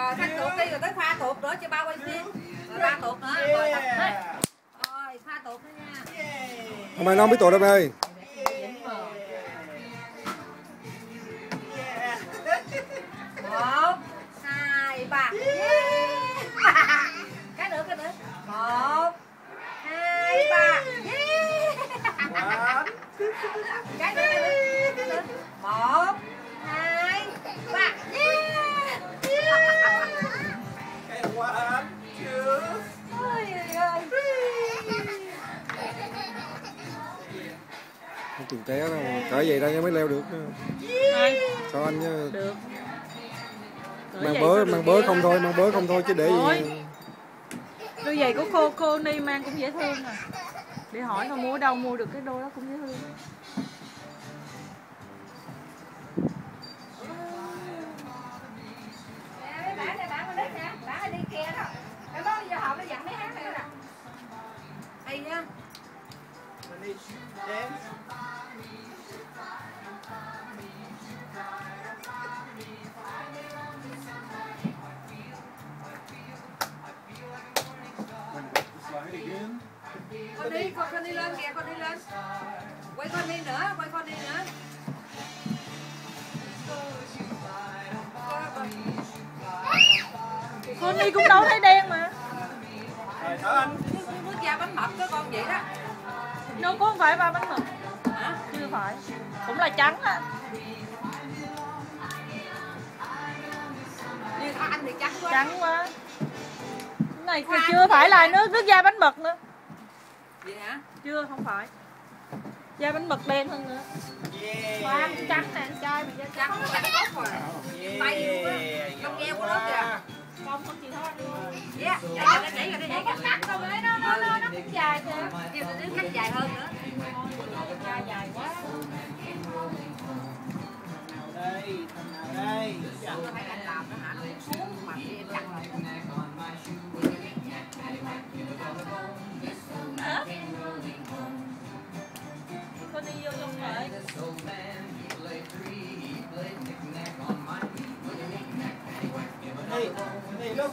Rồi thắt tuột đi rồi tới pha tuột nữa cho ba quay phim. Rồi ba tuột nữa. Rồi pha tuột nữa nha. Hôm nay nó không biết tuột đâu em ơi. 1, 2, 3. Cái nữa. 1, 2, 3. Cái nữa. 1, 2, 3. Cái quá chưa. Ôi ơi. Tiền té đâu cỡ vậy ra mới leo được. Sao anh chứ? Được. Mang bớ không thôi chứ để gì. Đôi giày của cô Ni mang cũng dễ thương à. Để hỏi mà mua ở đâu mua được cái đôi đó cũng dễ thương. Bạn đi kia đó. Cái đó giờ họ nó dặn mấy hát này nè. Hay nha. Con đi lên kìa, con đi lên. Quay con đi nữa. Cô Ni cũng đâu thấy đen mà. Rồi thở anh. Nước da bánh mật cái con vậy đó. Nó có không phải ba bánh mực. Hả? Chưa phải. Cũng là trắng á. Như anh thì trắng quá. Trắng quá. Cái này thì chưa phải là nước da bánh mực nữa. Vậy hả? Chưa, không phải. Da bánh mực đen hơn nữa. Khoan, trắng nè, anh trai mà da trắng. Trắng tốt rồi. Tay luôn á. Con heo của nó kìa. Không chị thôi luôn. Yeah, nhảy rồi. Cắt thôi đấy, nó cũng dài kìa. Kêu tôi đứng cắt dài hơn nữa. Da dài quá. Đây. Tôi thấy anh làm nó hả, nó cũng xuống mà đi em chặn lại. Hả? Con đi vô trong rồi. Đây, lúc.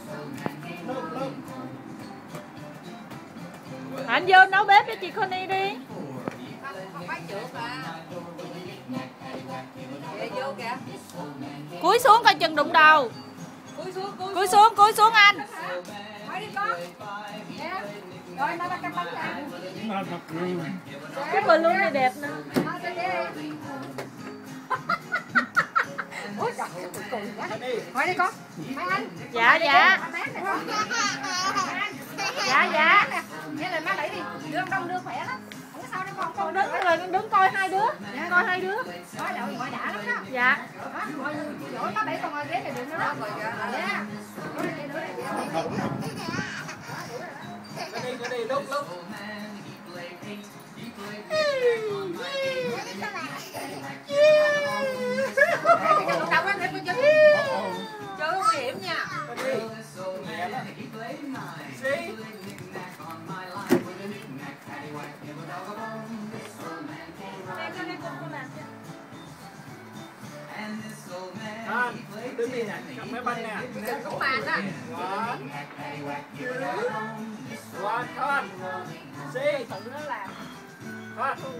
Anh vô nấu bếp cho chị Connie đi. Không phải trượt à. Kìa vô kìa. Cúi xuống coi chừng đụng đầu. Cúi xuống anh. Thôi đi con. Nè. Rồi nó cắm bánh ra. Cái balloon này đẹp nè. Ôi trời ơi, cười quá. Thôi đi con. Mấy anh. Dạ. Nghe lời má đẩy đi. Đông đưa khỏe lắm. Không có sao đâu con. Con đứng rồi đứng coi hai đứa. Coi hai đứa. Nói đạo ngoại đã lắm đó. Dạ. Mọi người giỏi má đẩy con ngồi ghế này được nữa đó. Dạ. Cái đi, lúc. Chơi không nguy hiểm nha. Đứng đi nè, cầm cái banh nè. Cũng màn đó. One, turn. Tự nó làm. Turn.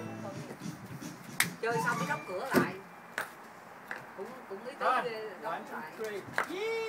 Chơi xong mới đóng cửa lại. Cũng ý Turn. tới đóng 1, 2, lại. 3.